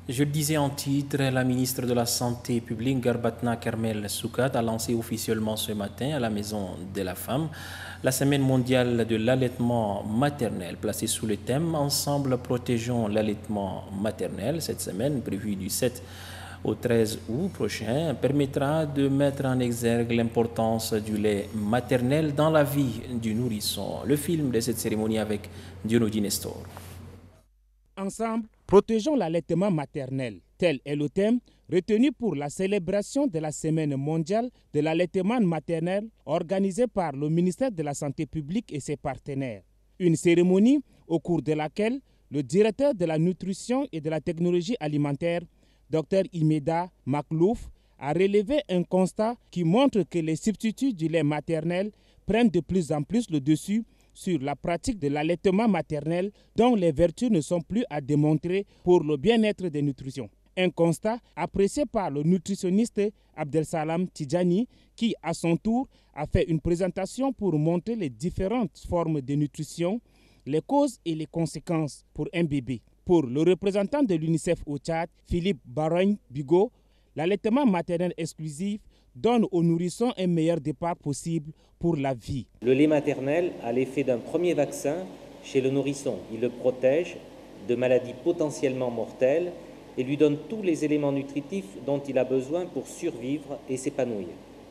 Je le disais en titre, la ministre de la Santé publique, Garbatna Kermel Soukat, a lancé officiellement ce matin à la Maison de la Femme la Semaine mondiale de l'allaitement maternel, placée sous le thème Ensemble protégeons l'allaitement maternel. Cette semaine, prévue du 7 au 13 août prochain, permettra de mettre en exergue l'importance du lait maternel dans la vie du nourrisson. Le film de cette cérémonie avec Dionodi Nestor. Ensemble, protégeons l'allaitement maternel. Tel est le thème retenu pour la célébration de la Semaine mondiale de l'allaitement maternel organisée par le ministère de la Santé publique et ses partenaires. Une cérémonie au cours de laquelle le directeur de la nutrition et de la technologie alimentaire, Dr Imeda Maklouf, a relevé un constat qui montre que les substituts du lait maternel prennent de plus en plus le dessus sur la pratique de l'allaitement maternel dont les vertus ne sont plus à démontrer pour le bien-être des nutritions. Un constat apprécié par le nutritionniste Abdelsalam Tidjani qui, à son tour, a fait une présentation pour montrer les différentes formes de nutrition, les causes et les conséquences pour un bébé. Pour le représentant de l'UNICEF au Tchad, Philippe Barogne-Bigot, l'allaitement maternel exclusif donne aux nourrissons un meilleur départ possible pour la vie. Le lait maternel a l'effet d'un premier vaccin chez le nourrisson. Il le protège de maladies potentiellement mortelles et lui donne tous les éléments nutritifs dont il a besoin pour survivre et s'épanouir.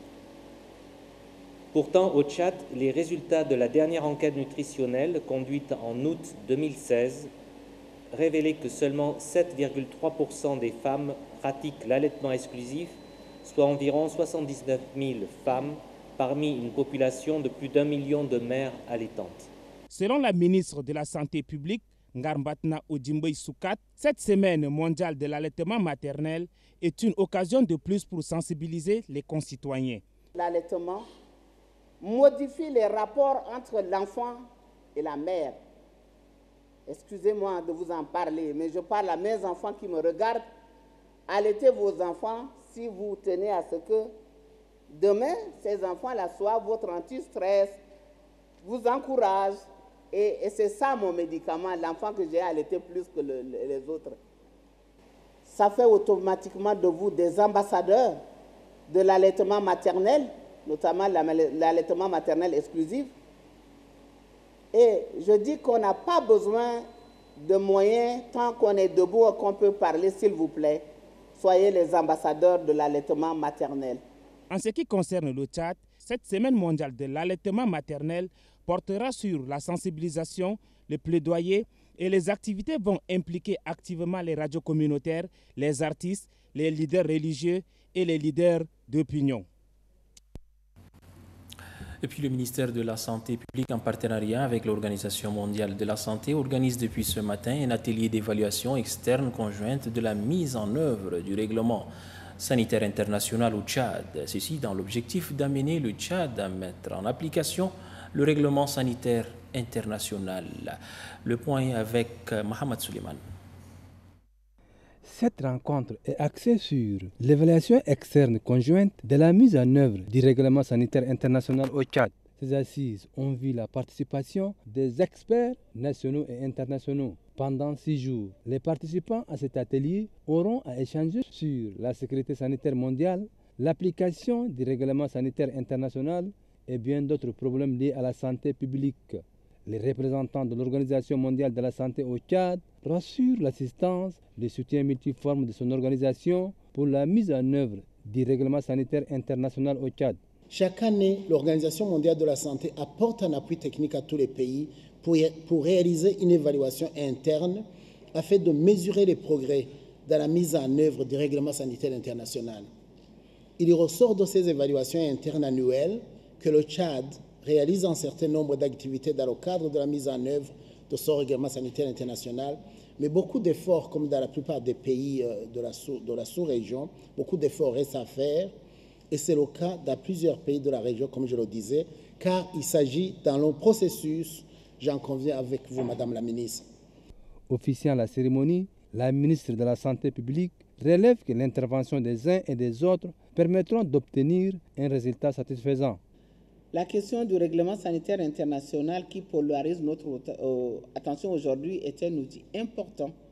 Pourtant, au Tchad, les résultats de la dernière enquête nutritionnelle conduite en août 2016 révélaient que seulement 7,3% des femmes pratiquent l'allaitement exclusif, soit environ 79 000 femmes parmi une population de plus d'1 million de mères allaitantes. Selon la ministre de la Santé publique, Ngarbatna Odjimboy Soukat, cette semaine mondiale de l'allaitement maternel est une occasion de plus pour sensibiliser les concitoyens. L'allaitement modifie les rapports entre l'enfant et la mère. Excusez-moi de vous en parler, mais je parle à mes enfants qui me regardent. Allaitez vos enfants si vous tenez à ce que demain, ces enfants-là soient votre anti-stress, vous encouragent. Et c'est ça mon médicament, l'enfant que j'ai allaité plus que les autres. Ça fait automatiquement de vous des ambassadeurs de l'allaitement maternel, notamment l'allaitement maternel exclusif. Et je dis qu'on n'a pas besoin de moyens tant qu'on est debout et qu'on peut parler, s'il vous plaît. Soyez les ambassadeurs de l'allaitement maternel. En ce qui concerne le Tchad, cette semaine mondiale de l'allaitement maternel portera sur la sensibilisation, le plaidoyer et les activités vont impliquer activement les radios communautaires, les artistes, les leaders religieux et les leaders d'opinion. Et puis le ministère de la Santé publique, en partenariat avec l'Organisation mondiale de la santé, organise depuis ce matin un atelier d'évaluation externe conjointe de la mise en œuvre du règlement sanitaire international au Tchad. Ceci dans l'objectif d'amener le Tchad à mettre en application le règlement sanitaire international. Le point avec Mohamed Suleiman. Cette rencontre est axée sur l'évaluation externe conjointe de la mise en œuvre du règlement sanitaire international au Tchad. Ces assises ont vu la participation des experts nationaux et internationaux. Pendant 6 jours, les participants à cet atelier auront à échanger sur la sécurité sanitaire mondiale, l'application du règlement sanitaire international et bien d'autres problèmes liés à la santé publique. Les représentants de l'Organisation mondiale de la santé au Tchad rassurent l'assistance des soutiens multiformes de son organisation pour la mise en œuvre du règlement sanitaire international au Tchad. Chaque année, l'Organisation mondiale de la santé apporte un appui technique à tous les pays pour réaliser une évaluation interne afin de mesurer les progrès dans la mise en œuvre du règlement sanitaire international. Il ressort de ces évaluations internes annuelles que le Tchad réalise un certain nombre d'activités dans le cadre de la mise en œuvre de ce règlement sanitaire international, mais beaucoup d'efforts, comme dans la plupart des pays de la sous-région, beaucoup d'efforts restent à faire, et c'est le cas dans plusieurs pays de la région, comme je le disais, car il s'agit dans le processus, j'en conviens avec vous, Madame la Ministre. Officiant la cérémonie, la ministre de la Santé publique relève que l'intervention des uns et des autres permettront d'obtenir un résultat satisfaisant. La question du règlement sanitaire international qui polarise notre attention aujourd'hui est un outil important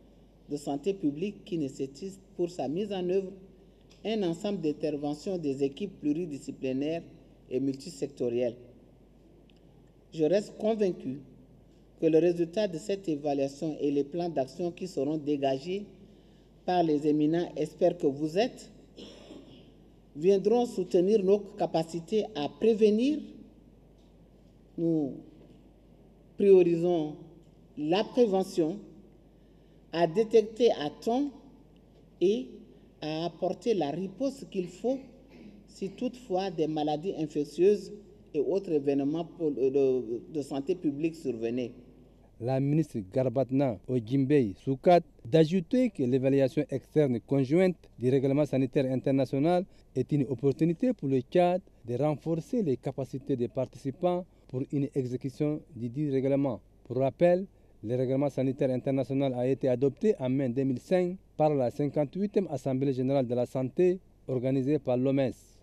de santé publique qui nécessite pour sa mise en œuvre un ensemble d'interventions des équipes pluridisciplinaires et multisectorielles. Je reste convaincu que le résultat de cette évaluation et les plans d'action qui seront dégagés par les éminents experts que vous êtes viendront soutenir nos capacités à prévenir. Nous priorisons la prévention, à détecter à temps et à apporter la riposte qu'il faut si toutefois des maladies infectieuses et autres événements de santé publique survenaient. La ministre Garbatna Ojimbei Soukat d'ajouter que l'évaluation externe conjointe du règlement sanitaire international est une opportunité pour le Tchad de renforcer les capacités des participants pour une exécution du dit règlement. Pour rappel, le règlement sanitaire international a été adopté en mai 2005 par la 58e Assemblée générale de la santé organisée par l'OMS.